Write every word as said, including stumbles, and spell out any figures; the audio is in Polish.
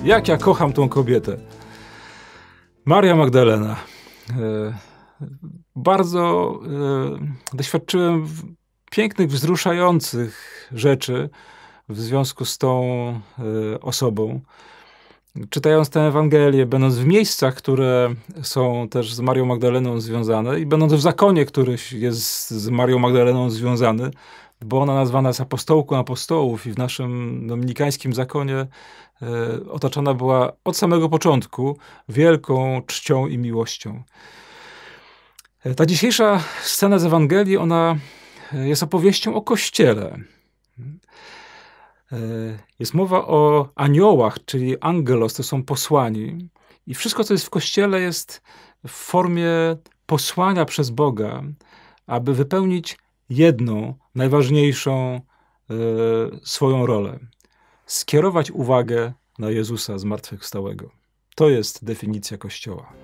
Jak ja kocham tą kobietę. Maria Magdalena. Bardzo doświadczyłem pięknych, wzruszających rzeczy w związku z tą osobą. Czytając tę Ewangelię, będąc w miejscach, które są też z Marią Magdaleną związane i będąc w zakonie, który jest z Marią Magdaleną związany, bo ona nazwana jest apostołką apostołów i w naszym dominikańskim zakonie e, otaczana była od samego początku wielką czcią i miłością. E, ta dzisiejsza scena z Ewangelii, ona jest opowieścią o Kościele. E, jest mowa o aniołach, czyli angelos, to są posłani. I wszystko, co jest w Kościele, jest w formie posłania przez Boga, aby wypełnić jedną, najważniejszą e, swoją rolę. Skierować uwagę na Jezusa zmartwychwstałego. To jest definicja Kościoła.